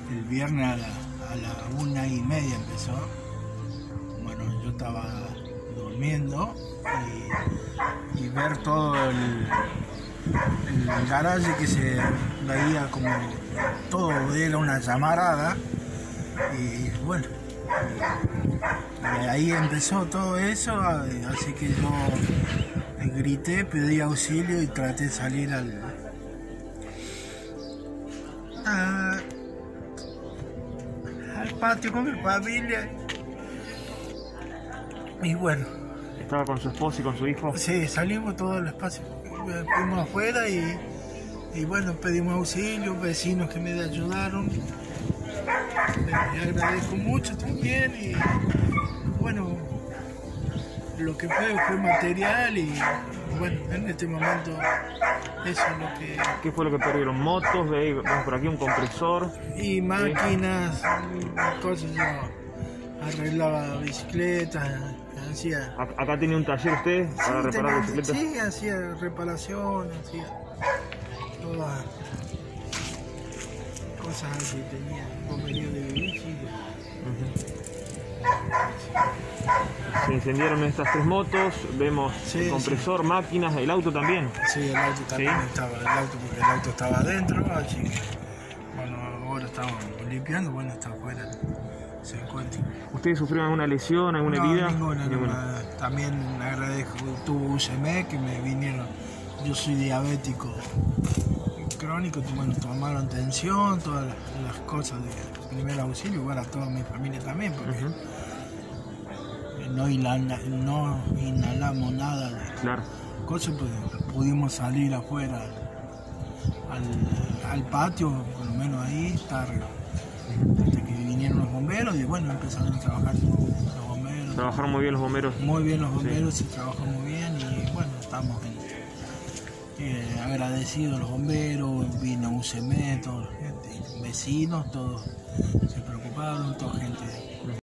el viernes a la 1:30 empezó. Bueno, yo estaba durmiendo y ver todo el garaje que se veía como todo era una llamarada y bueno, y ahí empezó todo eso, así que yo grité, pedí auxilio y traté de salir al patio con mi familia. Y bueno. ¿Estaba con su esposa y con su hijo? Sí, salimos todo el espacio. Fuimos afuera y bueno, pedimos auxilio, vecinos que me ayudaron. Le agradezco mucho también y bueno, lo que fue material y bueno, en este momento eso es lo que... ¿Qué fue lo que perdieron? ¿Motos? Vemos por aquí un compresor. Y máquinas, cosas, yo arreglaba bicicletas, hacía... ¿Acá tenía un taller usted para reparar bicicletas? Sí, hacía reparación, hacía todas cosas que tenía, comería de bici. Se incendiaron estas 3 motos, vemos el compresor, máquinas, el auto también. Sí, el auto también estaba, porque el auto estaba adentro, así que bueno, ahora estamos limpiando, bueno, está afuera, se encuentra. ¿Ustedes sufrieron alguna lesión, alguna herida? Ninguna. También agradezco, tuvo UCM que me vinieron, yo soy diabético crónico, bueno, tomaron tensión, todas las cosas de primer auxilio, igual a toda mi familia también, porque no inhalamos nada de cosas, pues pudimos salir afuera al patio, por lo menos ahí, hasta que vinieron los bomberos y bueno, empezaron a trabajar los bomberos. ¿Trabajaron muy bien los bomberos? Muy bien los bomberos, sí, trabajó muy bien y bueno, estamos agradecidos los bomberos, vino UCM, toda la gente, vecinos, todos se preocuparon, toda gente